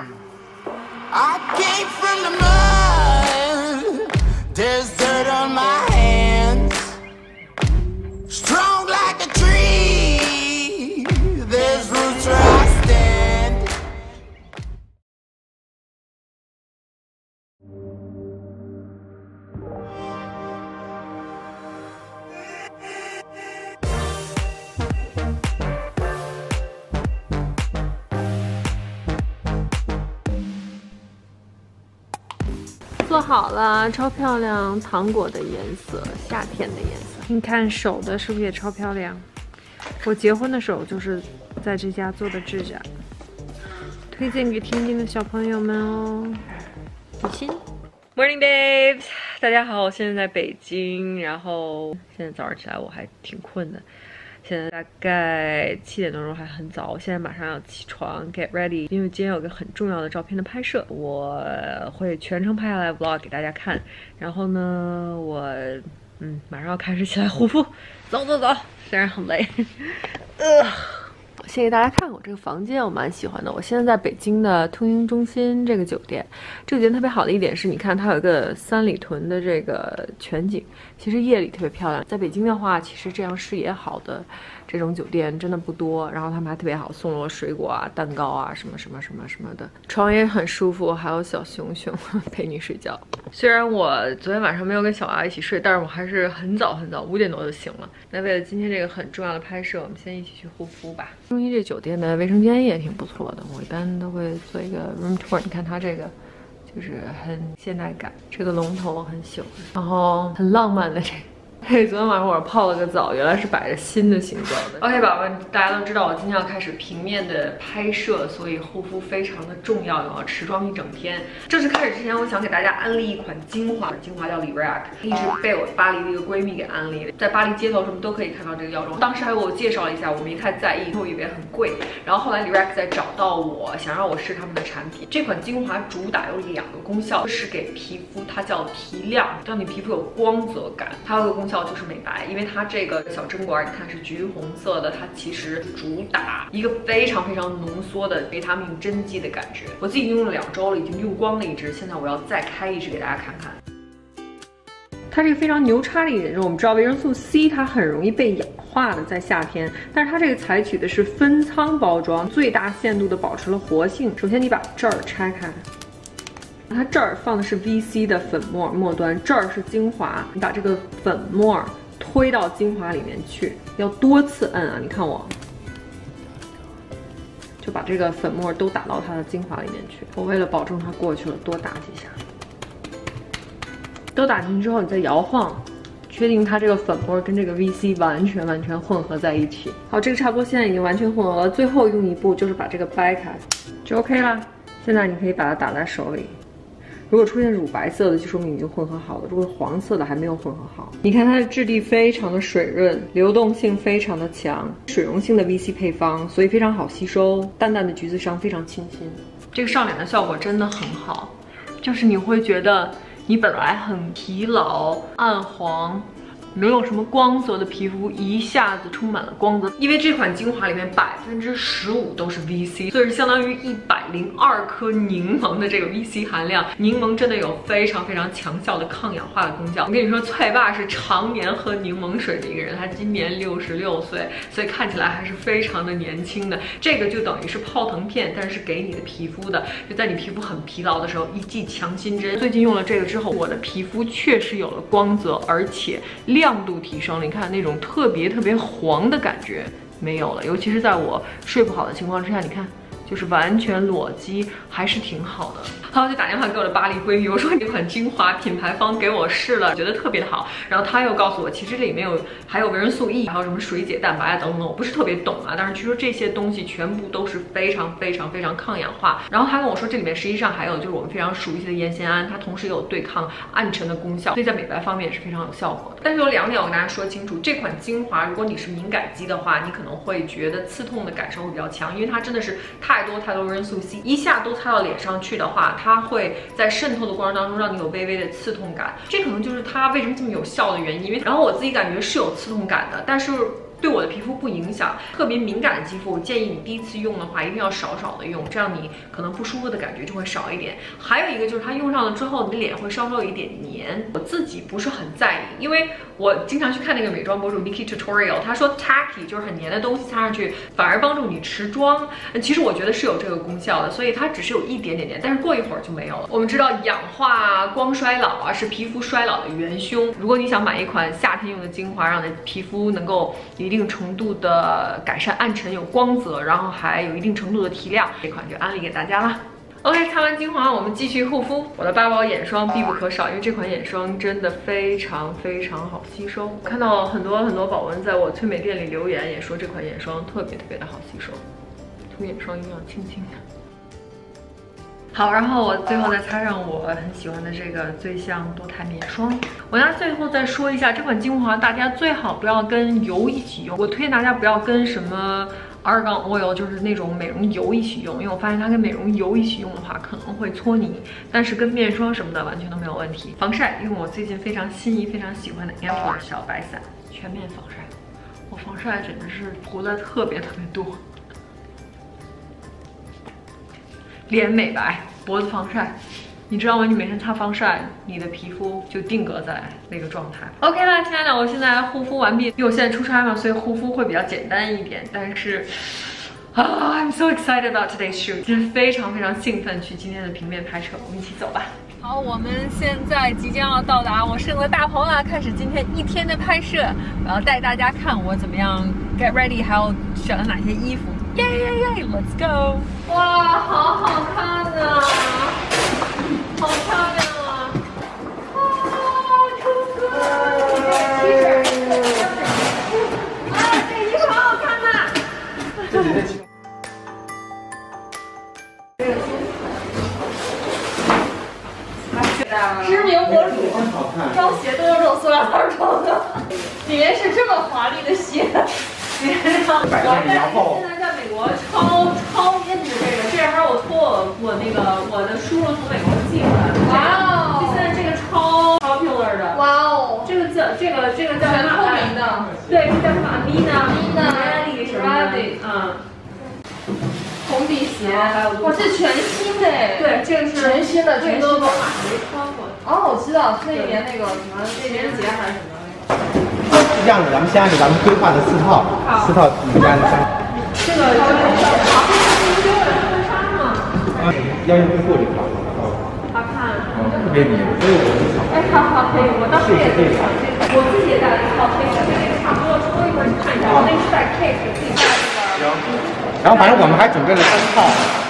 I came from the mud. There's dirt on my hands. Strong like a tree. There's roots where I stand. 做好了，超漂亮，糖果的颜色，夏天的颜色。你看手的是不是也超漂亮？我结婚的时候就是在这家做的指甲，推荐给天津的小朋友们哦。比心 ，Morning babes， 大家好，我现在在北京，然后现在早上起来我还挺困的。 现在大概7点多钟，还很早。我现在马上要起床 ，get ready， 因为今天有个很重要的照片的拍摄，我会全程拍下来 vlog 给大家看。然后呢，我马上要开始起来护肤，走，虽然很累。先给大家看我这个房间，我蛮喜欢的。我现在在北京的通英中心这个酒店，这个酒店特别好的一点是，你看它有一个三里屯的这个全景，其实夜里特别漂亮。在北京的话，其实这样视野好的这种酒店真的不多，然后他们还特别好，送了我水果啊、蛋糕啊，什么的。床也很舒服，还有小熊熊陪你睡觉。虽然我昨天晚上没有跟小娃一起睡，但是我还是很早5点多就醒了。那为了今天这个很重要的拍摄，我们先一起去护肤吧。中医这酒店的卫生间也挺不错的，我一般都会做一个 room tour。你看它这个就是很现代感，这个龙头我很喜欢，然后很浪漫的这个。 嘿，昨天晚上我泡了个澡，原来是摆着心的形状的。OK， 宝宝们，大家都知道我今天要开始平面的拍摄，所以护肤非常的重要，我要持妆一整天。正式开始之前，我想给大家安利一款精华，精华叫 Lirac， 一直被我巴黎的一个闺蜜给安利的，在巴黎街头什么都可以看到这个药妆。当时还给我介绍了一下，我没太在意，我以为很贵。然后后来 Lirac 再找到我，想让我试他们的产品。这款精华主打有2个功效，是给皮肤，它叫提亮，让你皮肤有光泽感；还有一个功效 就是美白，因为它这个小针管，你看是橘红色的，它其实主打一个非常浓缩的维他命针剂的感觉。我自己用了2周了，已经用光了1支，现在我要再开1支给大家看看。它这个非常牛叉的一点就是，我们知道维生素 C 它很容易被氧化的，在夏天，但是它这个采取的是分仓包装，最大限度的保持了活性。首先你把这儿拆开。 它这儿放的是 VC 的粉末末端，这儿是精华。你把这个粉末推到精华里面去，要多次摁啊！你看我，就把这个粉末都打到它的精华里面去。我为了保证它过去了，多打几下。都打进去之后，你再摇晃，确定它这个粉末跟这个 VC 完全混合在一起。好，这个差不多现在已经完全混合了。最后用一步就是把这个掰开，就 OK 了。现在你可以把它打在手里。 如果出现乳白色的，就说明已经混合好了；如果黄色的还没有混合好，你看它的质地非常的水润，流动性非常的强，水溶性的 VC 配方，所以非常好吸收，淡淡的橘子香非常清新。这个上脸的效果真的很好，就是你会觉得你本来很疲劳、暗黄。 没有什么光泽的皮肤一下子充满了光泽，因为这款精华里面15%都是 VC， 所以是相当于102颗柠檬的这个 VC 含量。柠檬真的有非常强效的抗氧化的功效。我跟你说，翠爸是常年喝柠檬水的一个人，他今年66岁，所以看起来还是非常的年轻的。这个就等于是泡腾片，但是给你的皮肤的，就在你皮肤很疲劳的时候一剂强心针。最近用了这个之后，我的皮肤确实有了光泽，而且亮度提升了，你看那种特别黄的感觉没有了，尤其是在我睡不好的情况之下，你看就是完全裸肌，还是挺好的。好，就打电话给我的巴黎闺蜜，我说这款精华品牌方给我试了，觉得特别的好。然后她又告诉我，其实这里面还有维生素 E， 还有什么水解蛋白啊等等，我不是特别懂啊，但是据说这些东西全部都是非常抗氧化。然后她跟我说，这里面实际上还有就是我们非常熟悉的烟酰胺，它同时也有对抗暗沉的功效，所以在美白方面也是非常有效果的。但是有2点我跟大家说清楚，这款精华如果你是敏感肌的话，你可能会觉得刺痛的感受会比较强，因为它真的是太多维生素 C， 一下都擦到脸上去的话，它会在渗透的过程当中让你有微微的刺痛感，这可能就是它为什么这么有效的原因。因为然后我自己感觉是有刺痛感的，但是对我的皮肤不影响。特别敏感的肌肤，我建议你第一次用的话，一定要少少的用，这样你可能不舒服的感觉就会少一点。还有一个就是它用上了之后，你的脸会稍稍有一点黏。我自己不是很在意，因为我经常去看那个美妆博主 Nikki Tutorial， 他说 tacky 就是很黏的东西擦上去反而帮助你持妆。其实我觉得是有这个功效的，所以它只是有一点点黏，但是过一会儿就没有了。我们知道氧化啊、光衰老啊是皮肤衰老的元凶。如果你想买一款夏天用的精华，让你的皮肤能够有一定程度的改善暗沉、有光泽，然后还有一定程度的提亮，这款就安利给大家啦。OK， 擦完精华，我们继续护肤。我的8宝眼霜必不可少，因为这款眼霜真的非常非常好吸收。看到很多宝文在我催美店里留言，也说这款眼霜特别的好吸收，涂眼霜一定要轻轻的。好，然后我最后再擦上我很喜欢的这个最香多肽面霜。我家最后再说一下，这款精华大家最好不要跟油一起用，我推荐大家不要跟什么argan oil 就是那种美容油一起用，因为我发现它跟美容油一起用的话可能会搓泥，但是跟面霜什么的完全都没有问题。防晒用我最近非常心仪、非常喜欢的 Ample 小白伞全面防晒，我防晒简直是涂的特别多。脸美白，脖子防晒，你知道吗？你每天擦防晒，你的皮肤就定格在那个状态。OK 啦，亲爱的，我现在护肤完毕，因为我现在出差嘛，所以护肤会比较简单一点。但是I'm so excited about today's shoot， 真是非常兴奋去今天的平面拍摄，我们一起走吧。好，我们现在即将要到达我圣的大棚了，开始今天一天的拍摄。我要带大家看我怎么样 get ready， 还有选了哪些衣服。耶，Let's go！ 哇，好好看啊，好漂亮啊！哇，出哥，这个 T 恤，啊，这衣服好好看呐！这个知名博主装鞋都用这种塑料袋装的，里面是这么华丽的鞋。我现在在美国超印的这还是我托我的叔叔从美国寄过来的。哇哦！就现在这个超 popular 的。哇哦！这个叫全透明的。对，这叫什么 Amina 什么的。红底鞋，哇，这全新的哎！对，这个是全新的，这个都马上没穿过。哦，我知道，那一年那个什么情人节还是什么那个。 是这样的，咱们先按照咱们规划的4套每家的3。 这个好，这是您给我的婚纱吗？ 要用最后这款。 好看。 特别黏，所以我就想。 哎，好，可以，我当时也在想这个，我自己也带了一套黑的，跟那个差不多，抽一会儿你看一下，我那是带 cake， 自己带这个。 然后反正我们还准备了3套。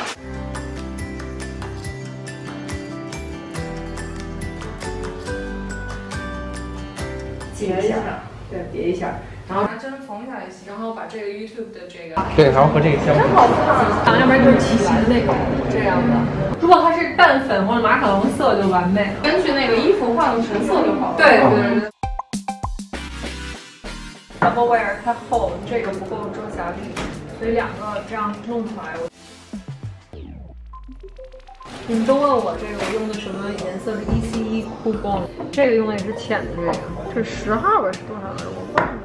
别一下，对，别一下，然后拿针缝一下也行，然后把这个 YouTube 的这个， 对，然后和这个相真好看，要不然就是旗形那种这样的。如果它是淡粉或者马卡龙色就完美了，根据那个衣服换个成色就好了。对。Double wear 太厚，这个不够遮瑕力，所以2个这样弄出来。你们都问我这个我用的什么颜色是ECE Cool Bond， 这个用的也是浅的这是10号吧，是多少来着？我忘了。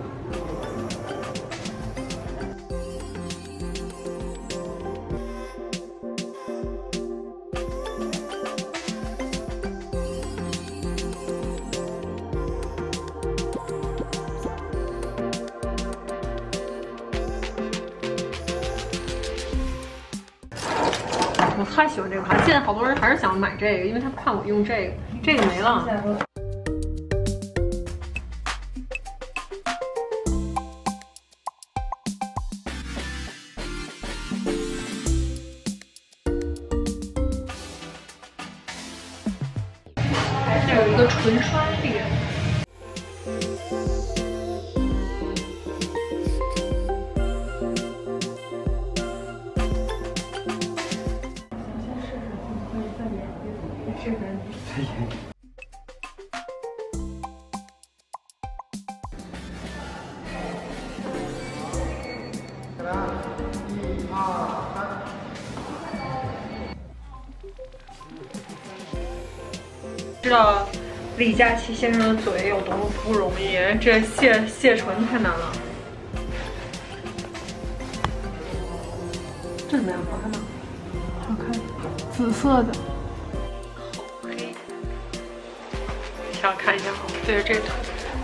我太喜欢这个款，现在好多人还是想买这个，因为他看我用这个没了。这有一个唇刷脸。知道李佳琦先生的嘴有多么不容易，这卸唇太难了。 怎么样？好看吗？好看，紫色的，好黑。想看一下，对着这个图。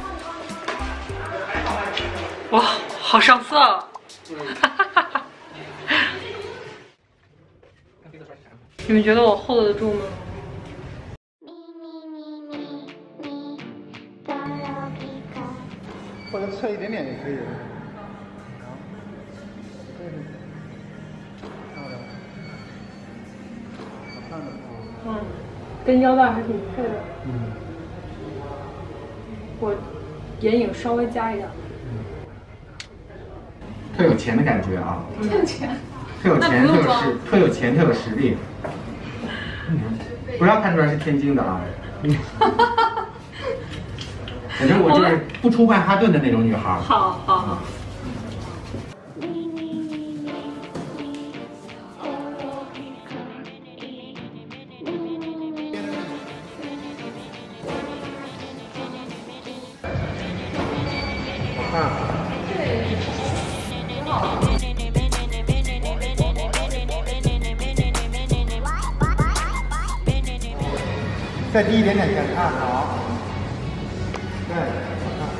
哇，好上色！哈哈哈哈。你们觉得我 hold 得住吗？ 或者侧一点点也可以。漂亮，好看的。 嗯，跟腰带还挺配的。 嗯。 我眼影稍微加一点。 特有钱的感觉啊！ 特有钱。 特有钱，特有钱，特有实力。不要看出来是天津的啊。反正我就是不出曼哈顿的那种女孩。 好好好。 好看。 对，挺好。 再低一点点，看好。对，好看。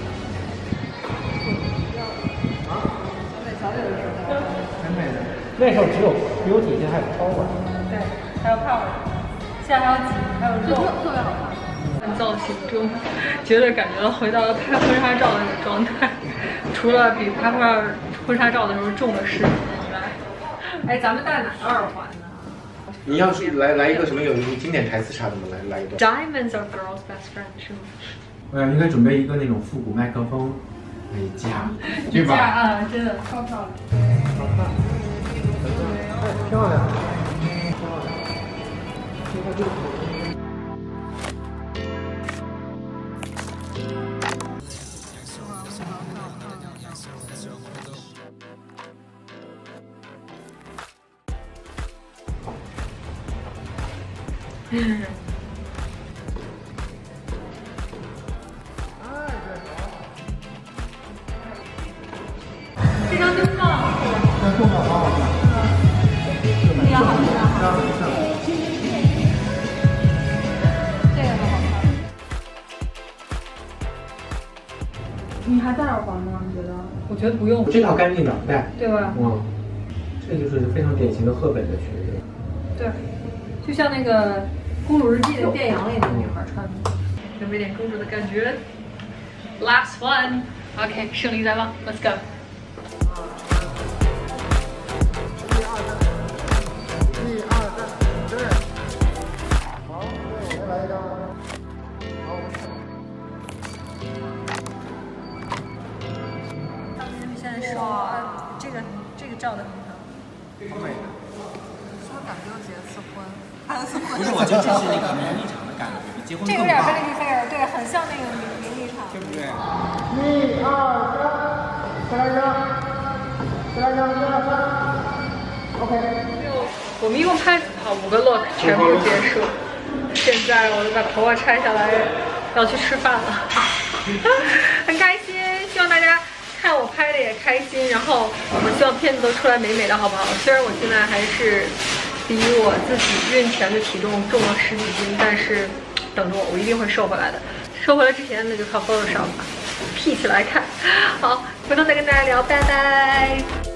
啊？小点的时候，很美的。那时候只有 beauty， 现在还有 power。 对，还有 power， 现在还有挤，还有肉，特别好看。造型中，觉得感觉回到了拍婚纱照的那个状态，除了比拍婚纱照的时候重了10斤以外。哎，咱们戴哪个耳环呢？ 你要是来一个什么有经典台词啥的吗？来一段。 Diamonds are girls' best friend 是吗？ 我想应该准备一个那种复古麦克风，架，对吧？ 啊，真的超漂亮。 好看，太漂亮，你看这个。 这张真棒， 那动作好好看， 这个好看，这个很好看。你还戴耳环吗？你觉得？我觉得不用。 这套干净的，戴， 对吧？ 嗯，这就是非常典型的赫本的裙子。 对，就像那个《公主日记》的电影里的女孩穿的，有没有点公主的感觉 ？Last one， OK， 胜利在望 ，Let's go。这个照的很好， 好美的。 是不是感觉又结一次婚？还有次婚？ 不是，我觉得这是那个名利场的感觉，比结婚这更个有点棒。 Vanity Fair，对，很像那个名利场， 对不对？ 1、2、3，再来一张，1、2、3 ，OK。 我们一共拍5个 look 全部结束，现在我就把头发拆下来，要去吃饭了，很开心，希望大家看我拍的也开心，然后我希望片子都出来美美的，好不好？虽然我现在还是比我自己孕前的体重重了10几斤，但是等着我，我一定会瘦回来的。瘦回来之前，那就靠 Photoshop 吧，P 起来看。好，回头再跟大家聊，拜拜。